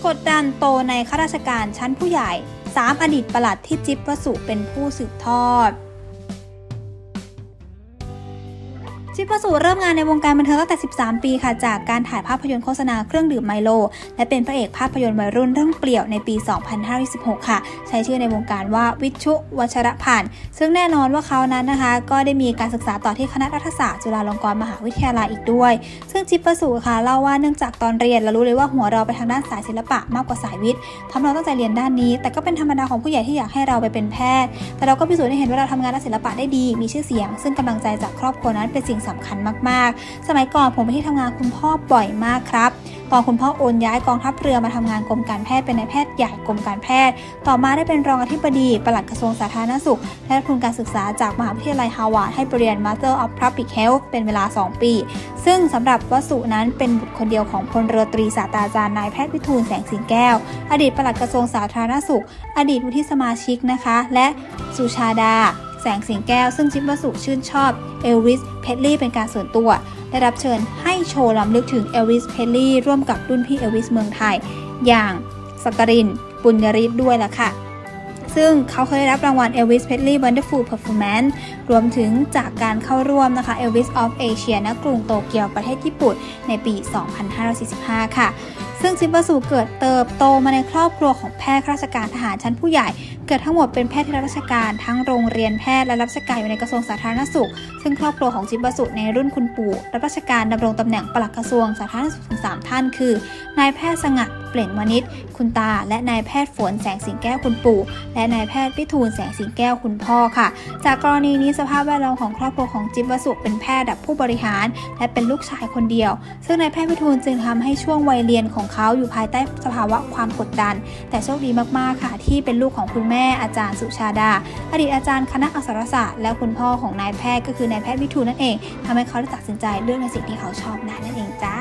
กดดันโตในข้าราชการชั้นผู้ใหญ่3อดีตปลัดที่จิ๊บวสุเป็นผู้สืบทอดจิ๊บวสุเริ่มงานในวงการบันเทิงตั้งแต่13 ปีค่ะจากการถ่ายภาพยนตร์โฆษณาเครื่องดื่มไมโลและเป็นพระเอกภาพยนตร์วัยรุ่นเรื่องเปลี่ยวในปี 2516 ค่ะใช้ชื่อในวงการว่าวิชุวชรพันธ์ซึ่งแน่นอนว่าเขานั้นนะคะก็ได้มีการศึกษาต่อที่คณะรัฐศาสตร์จุฬาลงกรณ์มหาวิทยาลัยอีกด้วยซึ่งจิ๊บวสุค่ะเล่าว่าเนื่องจากตอนเรียนเรารู้เลยว่าหัวเราไปทางด้านสายศิลปะมากกว่าสายวิทย์ทำเราตั้งใจเรียนด้านนี้แต่ก็เป็นธรรมดาของผู้ใหญ่ที่อยากให้เราไปเป็นแพทย์แต่เราก็พิสูจน์ให้เห็นว่าเราทำงานด้านศิลปะได้ดีมีชื่อเสียงซึ่งกำลังใจจากครอบครัวนั้นเป็นสิ่งสำคัญมากๆสมัยก่อนผมไปที่ทำงานคุณพ่อบ่อยมากครับตอนคุณพ่อโอนย้ายกองทัพเรือมาทำงานกรมการแพทย์เป็นนายแพทย์ใหญ่กรมการแพทย์ต่อมาได้เป็นรองอธิบดีปลัดกระทรวงสาธารณสุขและทุนการศึกษาจากมหาวิทยาลัยฮาวาร์ดให้เรียน Master of Public Health เป็นเวลา 2 ปีซึ่งสำหรับวสุนั้นเป็นบุตรคนเดียวของพลเรือตรีศาสตราจารย์นายแพทย์วิทูลแสงสิงแก้วอดีตปลัดกระทรวงสาธารณสุขอดีตวุฒิสมาชิกนะคะและสุชาดาแสงสิงแก้วซึ่งจิ๊บวสุชื่นชอบเอลวิสเพดลีย์เป็นการส่วนตัวได้รับเชิญให้โชว์รำลึกถึงเอลวิสเพดลีย์ร่วมกับรุ่นพี่เอลวิสเมืองไทยอย่างสักกรินปุญญริศด้วยล่ะค่ะซึ่งเขาเคยได้รับรางวัล Elvis Presley Wonderful Performance รวมถึงจากการเข้าร่วมนะคะ Elvis of Asia ณ กรุงโตเกียวประเทศญี่ปุ่นในปี 2545 ค่ะซึ่งจิ๊บวสุเกิดเติบโตมาในครอบครัวของแพทย์ข้าราชการทหารชั้นผู้ใหญ่เกิดทั้งหมดเป็นแพทย์ที่รับราชการทั้งโรงเรียนแพทย์และรับราชการอยู่ในกระทรวงสาธารณสุขซึ่งครอบครัวของจิ๊บวสุในรุ่นคุณปู่รับราชการดำรงตำแหน่งปลัดกระทรวงสาธารณสุขถึง3ท่านคือนายแพทย์สงัดเปล่งวณิชคุณตาและนายแพทย์ฝนแสงสิงแก้วคุณปู่และนายแพทย์วิทูลแสงสิงแก้วคุณพ่อค่ะจากกรณีนี้สภาพแวดล้อมของครอบครัวของจิ๊บวสุเป็นแพทย์ระดับผู้บริหารและเป็นลูกชายคนเดียวซึ่งนายแพทย์วิทูลจึงทำให้ช่วงวัยเรียนของเขาอยู่ภายใต้สภาวะความกดดันแต่โชคดีมากๆค่ะที่เป็นลูกของคุณแม่อาจารย์สุชาดาอดีตอาจารย์คณะอักษรศาสตร์และคุณพ่อของนายแพทย์ก็คือนายแพทย์วิทูลนั่นเองทำให้เขาได้ตัดสินใจเลือกในสิ่งที่เขาชอบนั่นเองจ้า